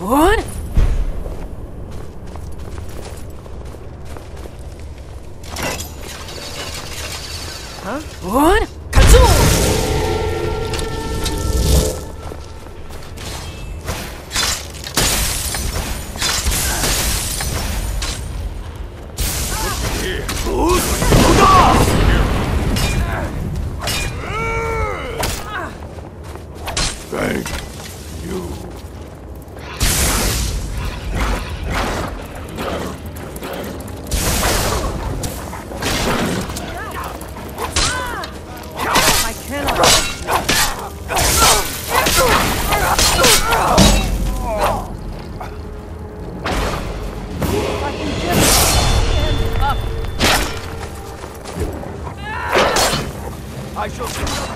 What? Huh? What? Thank you. I cannot. I can just stand up. I shall